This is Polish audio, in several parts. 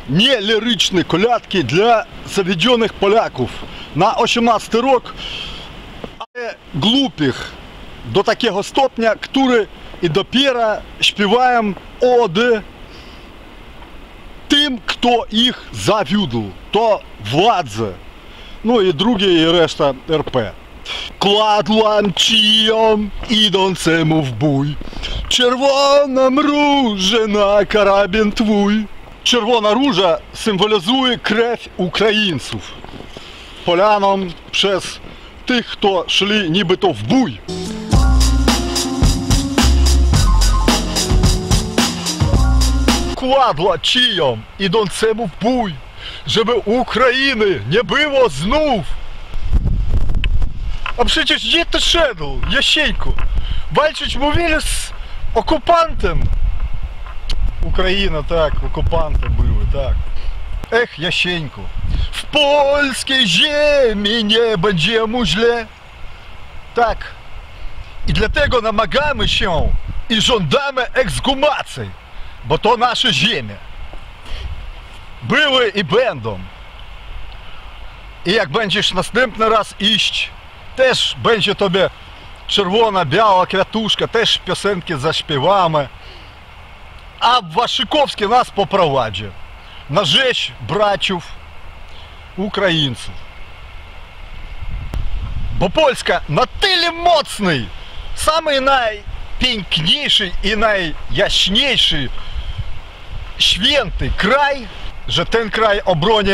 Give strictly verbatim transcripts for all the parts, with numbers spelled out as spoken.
nie liryczne kolядки dla zawiedzionych Polaków na osiemnasty rok, ale głupich do takiego stopnia, które i dopiero śpiewają ody tym, kto ich zawiódł. To władze, no i drugie i reszta er pe. Kładłam cijom idącemu w bój czerwoną różę na karabin twój. Czerwona róża symbolizuje krew Ukraińców. Polanom przez tych, kto szli niby to w bój. Kładła cijom idącemu w bój, żeby Ukrainy nie było znów. A przecież gdzie ty szedł, Jasieńku? Walczyć mówili z okupantem. Ukraina, tak, okupantem były, tak. Ech, Jasieńku, w polskiej ziemi nie będzie mu źle. Tak. I dlatego namagamy się i żądamy ekshumacji, bo to nasze ziemie. Były i będą. I jak będziesz następny raz iść, też będzie tobie czerwona, biała kwiatuszka, też piosenki zaśpiewamy. A Waszykowski nas poprowadzi na rzeź braciów Ukraińców. Bo Polska na tyle mocny, samый najpiękniejszy i najjaśniejszy, święty kraj, że ten kraj obroni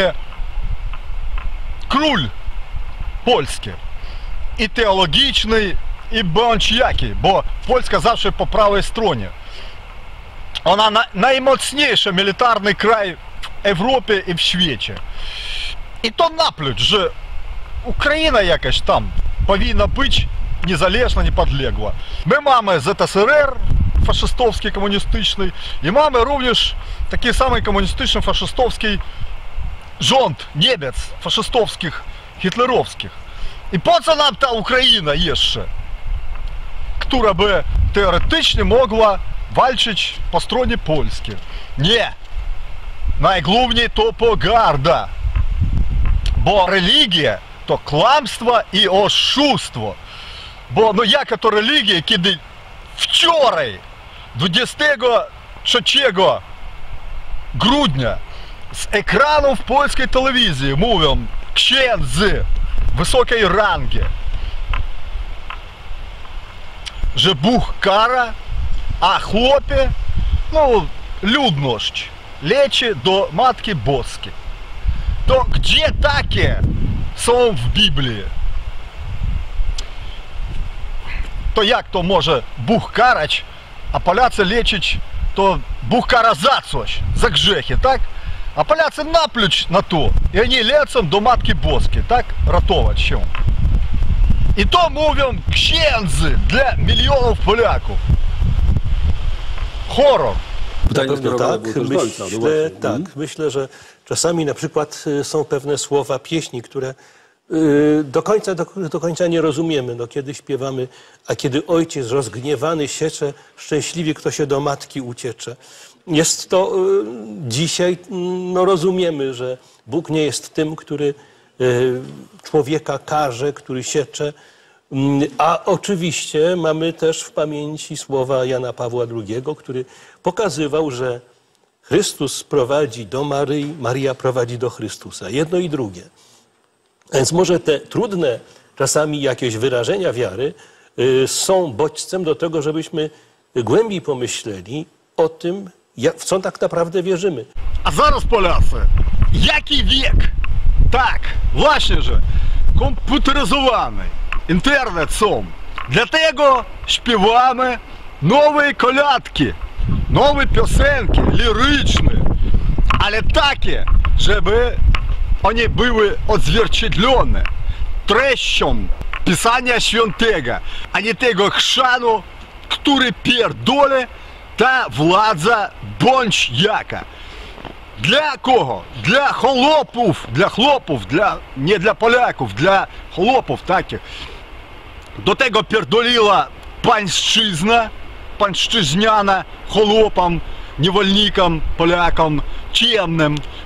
król polski. I teologiczny, i bądź jaki, bo Polska zawsze po prawej stronie. Ona na, najmocniejszy militarny kraj w Europie i w świecie. I to napluć, że Ukraina jakaś tam powinna być niezależna, niepodległa. My mamy zet es er er faszystowski, komunistyczny i mamy również taki samый komunistyczny, faszystowski rząd Niemiec, faszystowskich, hitlerowskich. I po co nam ta Ukraina jeszcze, która by teoretycznie mogła walczyć po stronie polskiej? Nie! Najgłówniej to pogarda, bo religia to kłamstwo i oszustwo. Bo no jaka to religia, kiedy wczoraj, dwudziestego trzeciego grudnia, z ekranów polskiej telewizji mówią księdzy wysokiej rangi, że Bóg kara, a chłopie, no ludność leci do Matki Boskiej. To gdzie takie są w Biblii? To jak to może Bóg karać, a Polacy leczyć, to Bóg kara za coś, za grzechy, tak? A Polacy napluć na to, i oni lecą do Matki Boskiej, tak? Ratować się. I to mówią księdzy dla milionów Polaków. Horror. Na pewno tak, myślę, tak, myślę, że czasami na przykład są pewne słowa pieśni, które do końca, do, do końca nie rozumiemy. No, kiedy śpiewamy, a kiedy ojciec rozgniewany siecze, szczęśliwie kto się do matki uciecze. Jest to dzisiaj, no rozumiemy, że Bóg nie jest tym, który człowieka karze, który siecze. A oczywiście mamy też w pamięci słowa Jana Pawła drugiego, który pokazywał, że Chrystus prowadzi do Maryi, Maria prowadzi do Chrystusa. Jedno i drugie. Więc może te trudne czasami jakieś wyrażenia wiary y, są bodźcem do tego, żebyśmy głębiej pomyśleli o tym, jak, w co tak naprawdę wierzymy. A zaraz Polacy, jaki wiek? Tak, właśnie, że komputeryzowany, internet są. Dlatego śpiewamy nowe kolядки, nowe piosenki liryczne, ale takie, żeby one były odzwierciedlone treścią Pisania Świętego, a nie tego chrzanu, który pierdolę ta władza bądź jaka. Dla kogo? Dla chłopów, dla chłopów, dla, nie dla Polaków, dla chłopów takich. Do tego pierdoliła pańszczyzna, pańszczyźniana chłopom, niewolnikom, Polakom, ciemnym,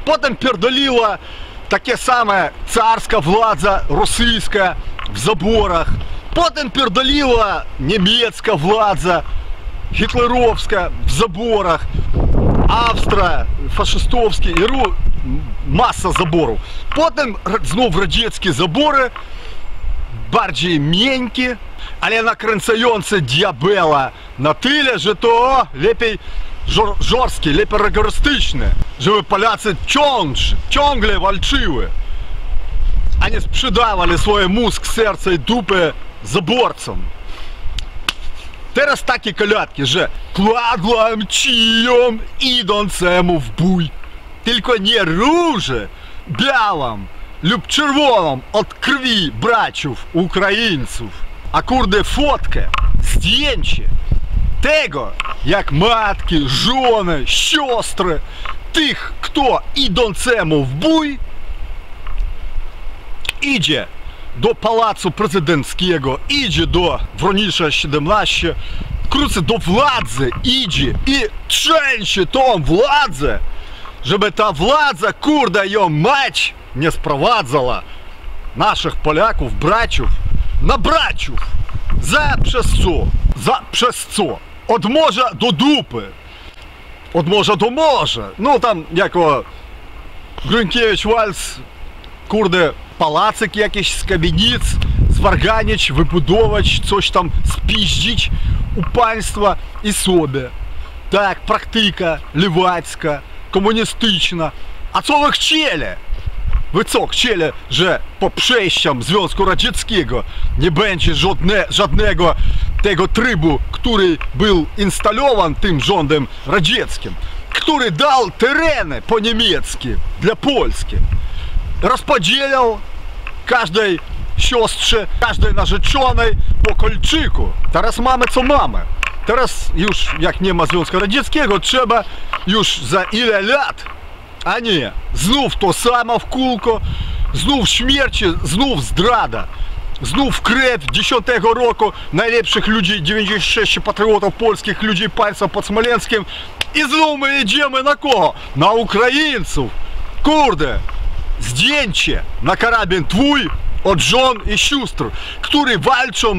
Потім передалила таке саме царська влада російська в заборах. Потім передалила німецька влада гітлеровська в заборах. Австра, фашистовські, і маса заборів. Потім знов радянські забори, bardziej miękkie, ale nakręcające diabela na tyle, że to lepiej żorskie, lepiej rygorystyczne, żeby Polacy ciąż, ciągle walczyły, a nie sprzedawali swój mózg, serce i dupę zaborcom. Teraz takie kolacki, że kładłam cijom idącemu w bój, tylko nie róże białam lub czerwoną od krwi braciów Ukraińców, a kurde fotkę, zdjęcie tego, jak matki, żony, siostry tych, kto idącemu w bój idzie do Pałacu Prezydenckiego, idzie do Wronisza siedemnaście, wkrótce do władzy idzie i trzęsie tą władzę, żeby ta władza, kurde, ją mać nie sprowadzała naszych Polaków, braciów na braciów. Za przez co? Za przez co? Od morza do dupy. Od morza do morza. No tam jako Gronkiewicz-Waltz, kurde, pałacyk jakiś z kamienic zwarganić, wybudować, coś tam spiździć u państwa i sobie. Tak, praktyka lewacka, komunistyczna. A co wy chcieli? Wy co chcieli, że po przejściom Związku Radzieckiego nie będzie żadne, żadnego tego trybu, który był instalowany tym rządem radzieckim, który dał tereny po niemieckie dla Polski, rozpodzielał każdej siostrze, każdej narzeczonej po kolczyku. Teraz mamy co mamy. Teraz już jak nie ma Związku Radzieckiego, trzeba już za ile lat, a nie, znów to samo w kółko, znów śmierci, znów zdrada, znów krew dziesiątego roku najlepszych ludzi, dziewięćdziesiąt sześć patriotów polskich, ludzi państwa pod Smoleńskiem i znów my idziemy na kogo? Na Ukraińców. Kurde, zdjęcie na karabin twój od żon i sióstr, które walczą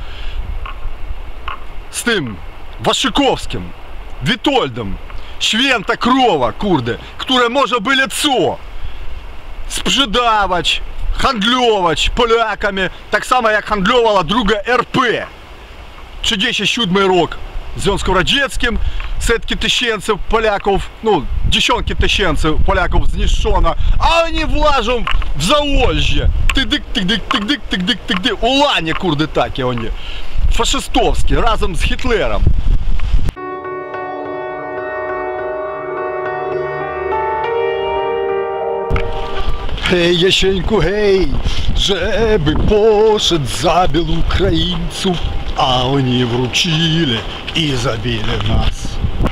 z tym Waszykowskim, Witoldem, święta krowa, kurde, które może byle co sprzedawać, handlować Polakami, tak samo jak handlowała druga R P. trzydziesty siódmy rok w Związku Radzieckim, setki tysięcy Polaków, no dziesiątki tysięcy Polaków zniszczono, a oni włażą w Zaolzie. Tyk-dyk, tyk-dyk, tyk-dyk, tyk-dyk, tyk-dyk, ulanie, kurde, takie oni. Фашистовські, разом з Гітлером. Hej, Jesieńku, hej, żeby poszedł, zabił Ukraińców, a oni wrócili i zabili nas.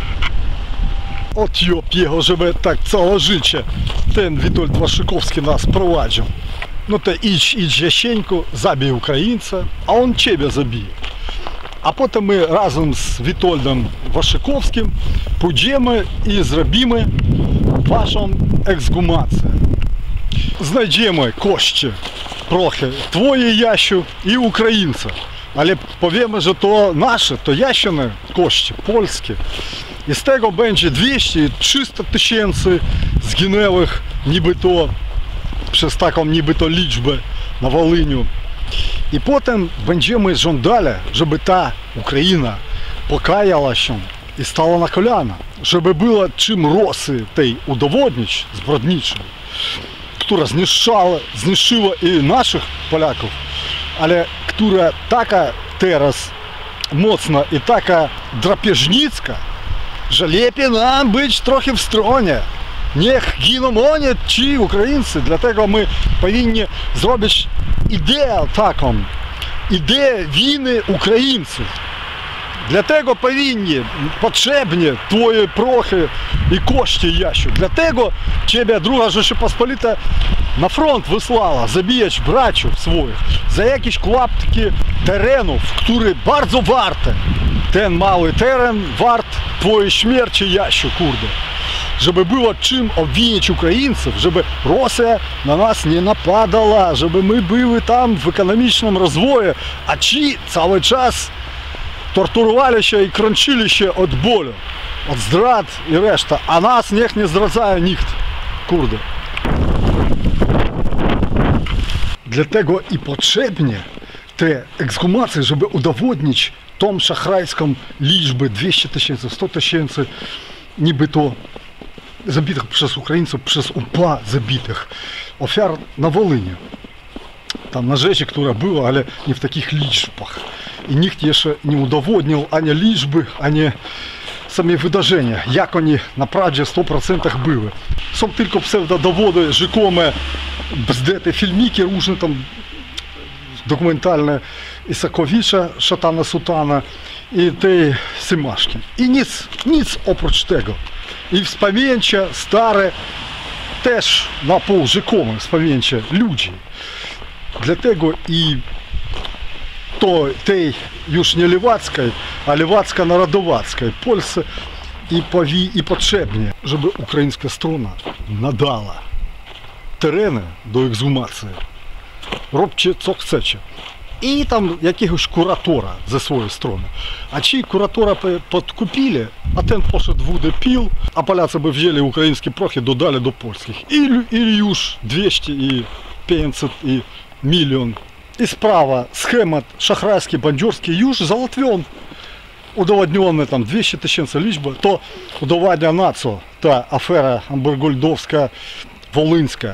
От йоп його, żeby tak całe życie ten Witold Waszykowski nas prowadził. No to idź, idź, Jesieńku, zabij Ukraińca, a on ciebie zabije. A potem my razem z Witoldem Waszykowskim pójdziemy i zrobimy waszą ekshumację. Znajdziemy kości, prochy twoje, Jasiu, i Ukraińca. Ale powiemy, że to nasze, to Jasine kości, polskie. I z tego będzie dwieście trzysta tysięcy zginęłych niby to, przez taką niby to liczbę na Wołyniu. I potem będziemy żądali, żeby ta Ukraina pokajała się i stała na kolana, żeby było czym Rosji tej udowodnić zbrodniczej, która zniszczała, zniszczyła i naszych Polaków, ale która taka teraz mocna i taka drapieżnicka, że lepiej nam być trochę w stronie. Niech giną oni, ci Ukraińcy, dlatego my powinni zrobić ideę taką, ideę winy Ukraińców. Dlatego powinni, potrzebnie twoje prochy i kości, Jasiu. Dlatego ciebie druga Rzeczypospolita na front wysłała zabijać braciów swoich za jakieś klapki terenów, które bardzo warte. Ten mały teren wart twojej śmierci, Jasiu, kurde. żeby było czym obwinić Ukraińców, żeby Rosja na nas nie napadała, żeby my byli tam w ekonomicznym rozwoju, a ci cały czas torturowali się i kręcili się od bólu, od zdrad i reszta, a nas niech nie zdradzaje nikt, kurde. Dlatego i potrzebnie te ekshumacje, żeby udowodnić tą szachrajską liczbę dwieście tysięcy, sto tysięcy niby to zabitych przez Ukraińców, przez U P A zabitych, ofiar na Wolynie. Tam na rzeczy, która była, ale nie w takich liczbach. I nikt jeszcze nie udowodnił ani liczby, ani same wydarzenia, jak oni naprawdę w stu procentach były. Są tylko pseudodowody, rzekome, bzdety filmiki różne tam dokumentalne Isakowicza, Szatana Sutana i tej Symaszki. I nic, nic oprócz tego. I wspomnienia stare też na pół rzekome wspomnienia ludzi. Dlatego i to tej już nie lewackiej, a lewacko-narodowackiej Polsce i, powi, i potrzebnie, żeby ukraińska strona nadała tereny do ekshumacji. Róbcie co chcecie. I tam jakiegoś kuratora ze swojej strony. A ci kuratora podkupili, a ten poszedł wódę pił, a Polacy by wzięli ukraińskie prochy, dodali do polskich. I, i już dwieście i pięćset i milion. I sprawa, schemat szachрайский, бандерский już załatwiony. Udowodnione tam dwieście tysięcy liczby, to udowadnia na co ta afera ambergoldowska, wolyńska.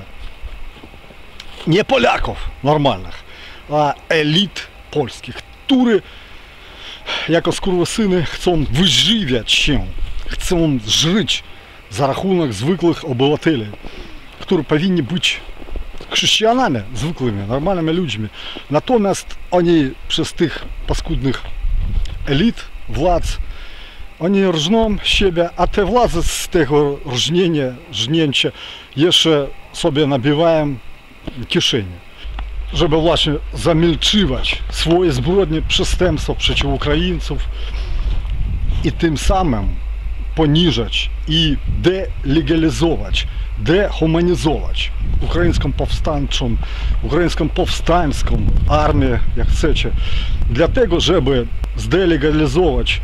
Nie Polaków normalnych, a elit polskich, które jako skurwysyny chcą wyżywiać się, chcą żyć za rachunek zwykłych obywateli, którzy powinni być chrześcijanami zwykłymi, normalnymi ludźmi. Natomiast oni przez tych paskudnych elit, władz, oni rżną siebie, a te władze z tego rżnienia, rżnięcia jeszcze sobie nabiwają kieszeni, żeby właśnie zamilczywać swoje zbrodnie, przestępstwa przeciw Ukraińców i tym samym poniżać i delegalizować, dehumanizować ukraińską powstańczą, ukraińską powstańską armię, jak chcecie, dlatego, żeby zdelegalizować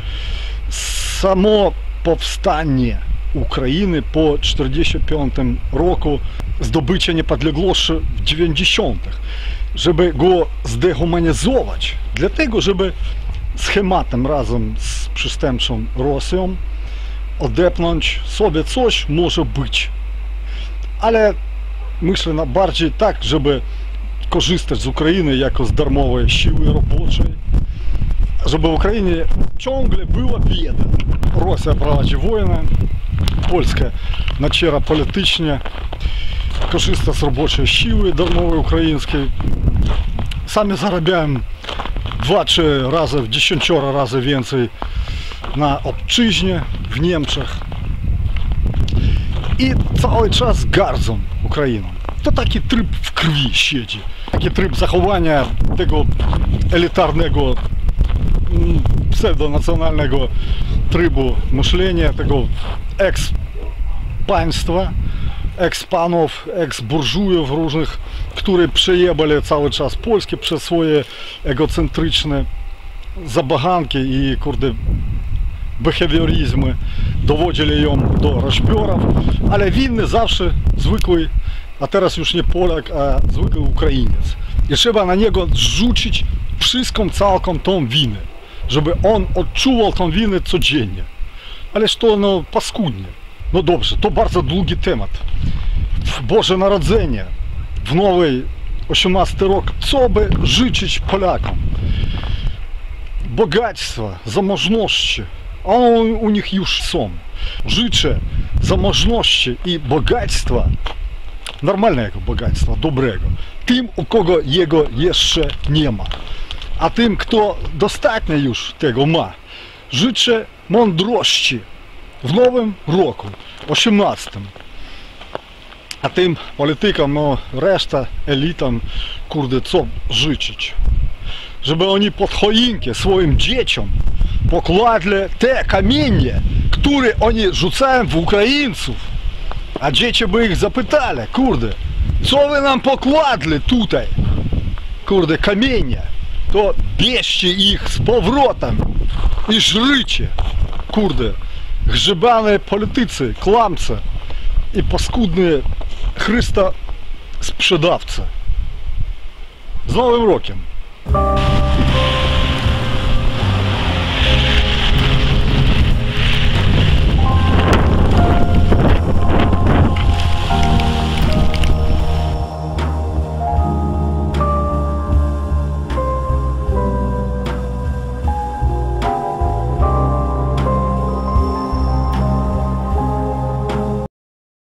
samo powstanie Ukrainy po tysiąc dziewięćset czterdziestym piątym roku, zdobycie niepodległości w dziewięćdziesiątych, żeby go zdehumanizować, dlatego, żeby schematem razem z przestępczą Rosją odepnąć sobie coś może być. Ale myślę na bardziej tak, żeby korzystać z Ukrainy jako z darmowej siły roboczej, żeby w Ukrainie ciągle była bieda. Rosja prowadzi wojnę, Polska naciera politycznie, korzysta z roboczej siły darmowej ukraińskiej. Sami zarabiają dwa trzy razy, w dziesięcioro razy więcej na obczyźnie w Niemczech. I cały czas gardzą Ukrainą. To taki tryb w krwi siedzi. Taki tryb zachowania tego elitarnego, pseudonacjonalnego trybu myślenia, tego eks-państwa, eks-panów, eks-burżujów różnych, które przejebali cały czas Polskę przez swoje egocentryczne zabachanki i kurde behawiorizmy, dowodzili ją do rozbiorów, ale winny zawsze zwykły, a teraz już nie Polak, a zwykły Ukrainiec. I trzeba na niego zrzucić wszystką całką tą winę, żeby on odczuwał tą winę codziennie. Ależ to no paskudnie. No dobrze, to bardzo długi temat. W Boże Narodzenie, w nowy osiemnasty rok, co by życzyć Polakom? Bogactwa, zamożności, a one u nich już są. Życzę zamożności i bogactwa, normalnego bogactwa, dobrego, tym, u kogo jego jeszcze nie ma. A tym, kto dostatnio już tego ma, życzę mądrości w nowym roku, osiemnastym. A tym politykom, no reszta, elitom, kurde, co życzyć? Żeby oni pod choinkę swoim dzieciom pokładli te kamienie, które oni rzucają w Ukraińców. A dzieci by ich zapytali, kurde, co wy nam pokładli tutaj? Kurde, kamienie. To bierzcie ich z powrotem i żrycie. Kurde, grzebane politycy, kłamcy i paskudne Chrysta sprzedawcy. Z Nowym Rokiem!